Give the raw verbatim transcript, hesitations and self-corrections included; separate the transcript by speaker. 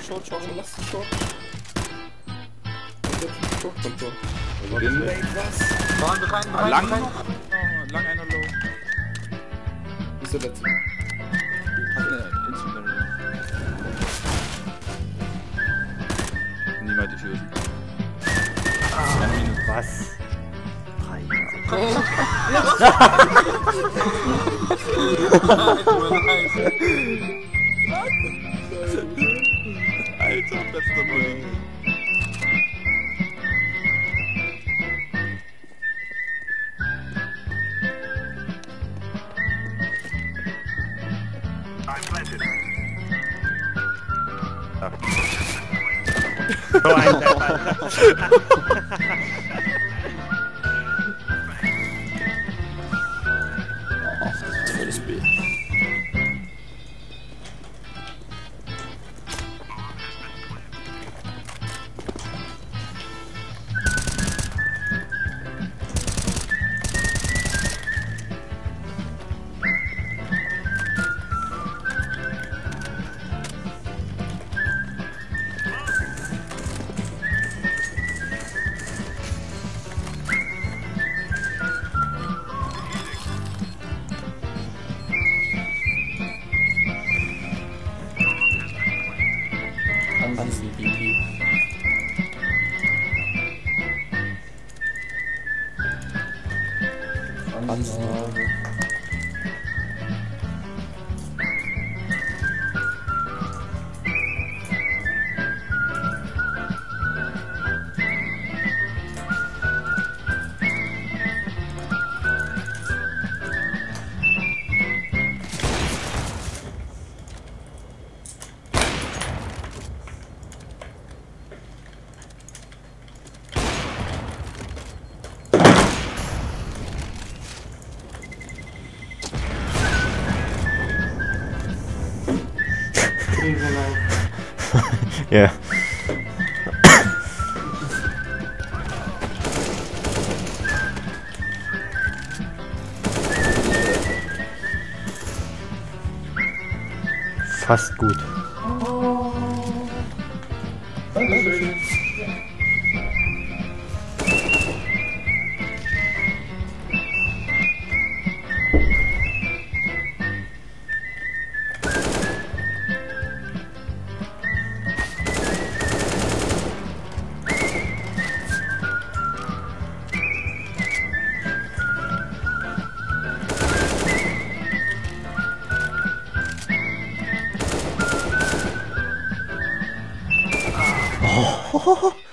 Speaker 1: Short, Short, Short.
Speaker 2: Lass es Short. Short kommt Short.
Speaker 1: Wait,
Speaker 2: was?
Speaker 1: Waren wir rein, rein,
Speaker 3: Lang
Speaker 1: rein.
Speaker 3: noch? Oh, lang einer low.
Speaker 2: Bist du dazu?
Speaker 3: Hat eine Incendiary. Niemand diffusen.
Speaker 4: Ah, was?
Speaker 3: Alter, bester Bulli.
Speaker 4: So ein Alter.
Speaker 2: Volles B. Tanzen, B P. Panzer.
Speaker 4: Ja. Fast gut. Oh.